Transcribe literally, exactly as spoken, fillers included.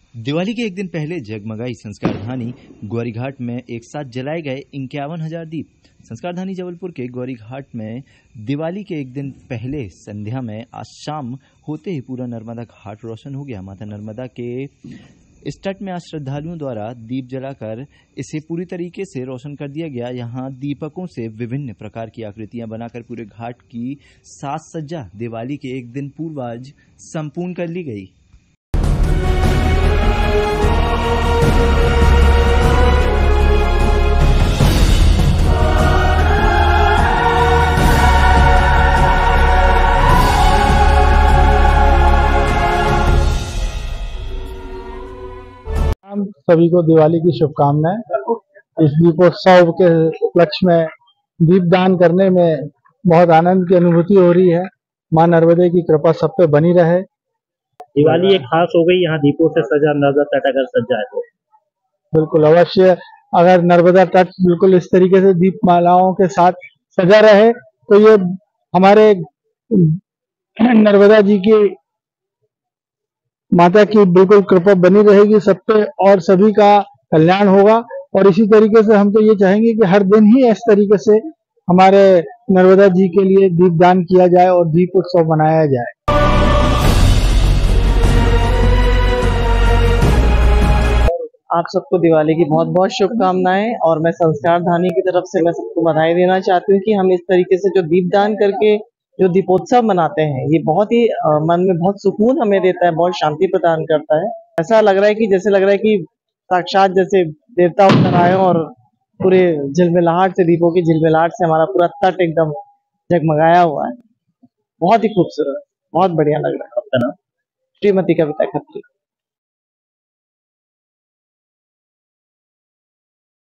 दिवाली के एक दिन पहले जगमगाई संस्कारधानी गौरीघाट में एक साथ जलाए गए इक्यावन हजार दीप। संस्कारधानी जबलपुर के गौरीघाट में दिवाली के एक दिन पहले संध्या में आज शाम होते ही पूरा नर्मदा घाट रोशन हो गया। माता नर्मदा के इस तट में आज श्रद्धालुओं द्वारा दीप जलाकर इसे पूरी तरीके से रोशन कर दिया गया। यहाँ दीपकों से विभिन्न प्रकार की आकृतियां बनाकर पूरे घाट की साज सज्जा दिवाली के एक दिन पूर्व आज संपूर्ण कर ली गई। हम सभी को दिवाली की शुभकामनाएं। इस दीपोत्सव के उपलक्ष्य में दीपदान करने में बहुत आनंद की अनुभूति हो रही है। मां नर्मदे की कृपा सब पे बनी रहे। दिवाली एक खास हो गई, यहाँ दीपों से सजा नर्मदा तट अगर सज जाए तो बिल्कुल अवश्य। अगर नर्मदा तट बिल्कुल इस तरीके से दीप मालाओं के साथ सजा रहे तो ये हमारे नर्मदा जी की माता की बिल्कुल कृपा बनी रहेगी सब पे और सभी का कल्याण होगा। और इसी तरीके से हम तो ये चाहेंगे कि हर दिन ही इस तरीके से हमारे नर्मदा जी के लिए दीपदान किया जाए और दीप उत्सव मनाया जाए। आप सबको दिवाली की बहुत बहुत शुभकामनाएं और मैं संस्कारधानी की तरफ से मैं सबको बधाई देना चाहती हूँ कि हम इस तरीके से जो दीपदान करके जो दीपोत्सव मनाते हैं ये बहुत ही आ, मन में बहुत सुकून हमें देता है, बहुत शांति प्रदान करता है। ऐसा लग रहा है कि जैसे लग रहा है कि साक्षात जैसे देवता उतर आए और पूरे झिलमिलाहट से, दीपों की झिलमिलाहट से हमारा पूरा तट एकदम जगमगाया हुआ है। बहुत ही खूबसूरत, बहुत बढ़िया लग रहा है। आपका नाम? श्रीमती कविता खत्री।